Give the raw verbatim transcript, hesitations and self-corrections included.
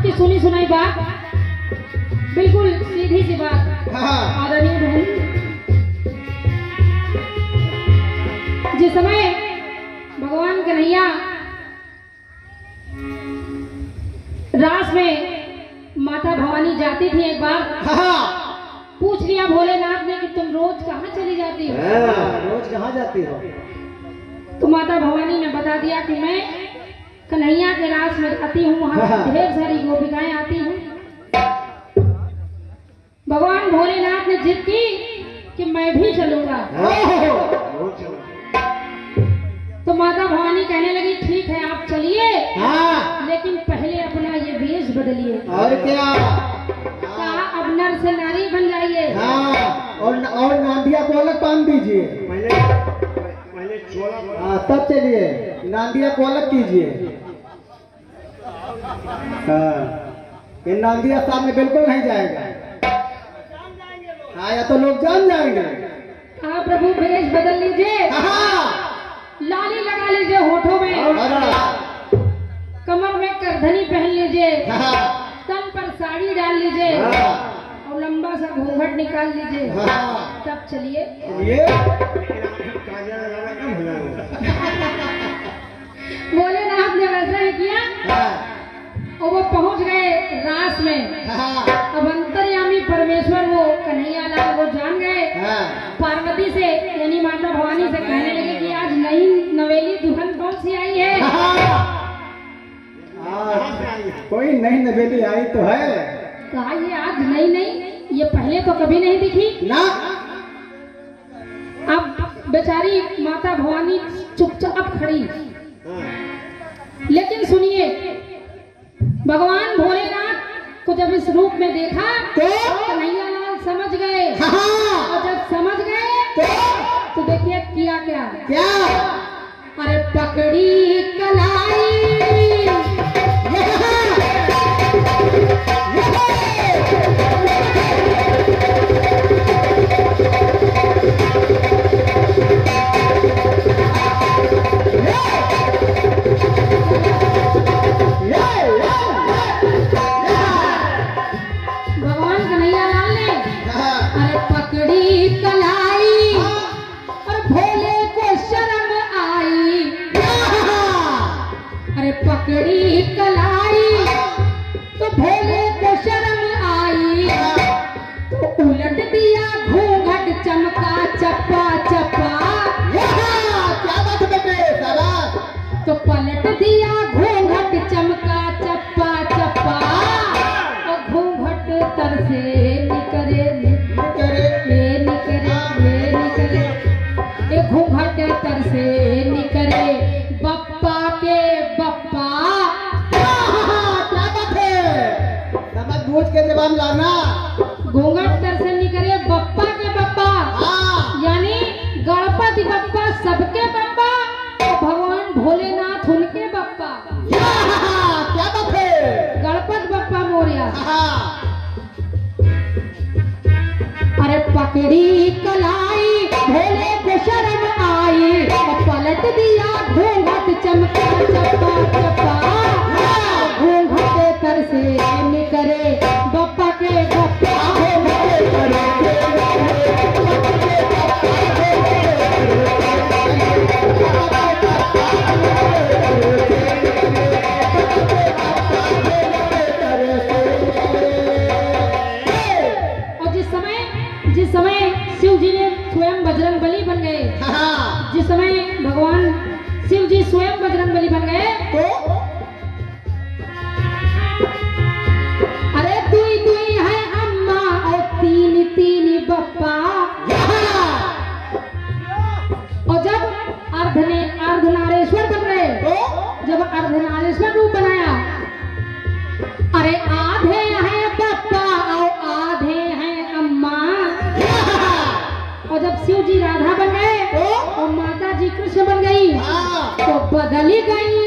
आपकी सुनी सुनाई बात बिल्कुल सीधी सी बात आदरणीय बहन, जिस समय भगवान कन्हैया रास में माता भवानी जाती थी, एक बार पूछ लिया भोलेनाथ ने कि तुम रोज कहाँ चली जाती हो? रोज कहाँ जाती हो? तो माता भवानी ने बता दिया कि मैं कन्हैया के रास में आती हूँ, वहाँ ढेर सारी गोपिकाएं आती हैं। भगवान भोलेनाथ ने जिद की कि मैं भी चलूंगा। तो माता भवानी कहने लगी ठीक है आप चलिए, लेकिन पहले अपना ये वेश बदलिए। और क्या? कहा अब नर से नारी बन जाइए। और और नांदिया को अलग बांध दीजिए। पहले पहले हाँ तब चलिए, नांदिया को अलग कीजिए। हाँ ये नांदिया सामने बिल्कुल नहीं जाएगा। हाँ या तो लोग जान जाएंगे। हाँ प्रभु वेश बदल लीजिए, लाली लगा लीजिए होठों में, कमर में करधनी पहन लीजिए, तन पर साड़ी डाल लीजिए और लंबा सा घूंघट निकाल लीजिए, तब चलिए। भोलेनाथ ने वैसा ही किया और वो पहुंच गए रास में। अब अंतर्यामी परमेश्वर वो कन्हैया लाल वो जान गए, पार्वती से यानी माता भवानी से कहने लगे कि आज नई नवेली दुल्हन कौन सी आई है? कोई नई नवेली आई तो है। कहा ये आज नई नई, ये पहले तो कभी नहीं दिखी ना। अब बेचारी माता भवानी चुपचाप खड़ी, लेकिन सुनिए भगवान भोलेनाथ को जब इस रूप में देखा तो कन्हैया लाल समझ गए, और जब समझ गए तो देखिए किया क्या क्या? अरे पकड़ी कलाई भगवान कन्हैया लाल ने अरे पकड़ी कलाई और भोले को शर्म आई। अरे पकड़ी कलाई तो भोले को शर्म आई, तो उलट दिया घूंघट चमका चप्पा चप्पा। क्या बात बेटे साला? तो पलट दिया घूंघट चमका चप्पा चप्पा, और घूंघट तर से निकरे निकरे निकरे निकरे, ये घूंघट तर से निकरे बप्पा के बप्पा। क्या बात है? समझ बूझ के जवाब लाना। घूंघट तर से निकले बप्पा के बप्पा, यानी गणपति बप्पा सबके बप्पा, भगवान भोलेनाथ उनके बप्पा। क्या बात है? गणपति बप्पा मोरिया। अरे पकड़ी कलाई भोले को शर्म आई, और पलट दिया घूंघट चमका चप्पा चप्पा, घूंघट तर से निकले बप्पा के बप्पा। और जिस समय जिस समय शिव जी ने स्वयं बजरंग बली बन गए, जिस समय भगवान शिव जी स्वयं बजरंग बली बन गए तो अरे दुई दुई है अम्मा और तीन तीन बप्पा। और जब अर्धने अर्धनारेश्वर बन गए, जब अर्धनारेश्वर रूप बनाया, अरे आधे हैं बप्पा और आधे हैं अम्मा। और जब शिव जी राधा बन गए और माता जी कृष्ण बन गई, तो बदली गई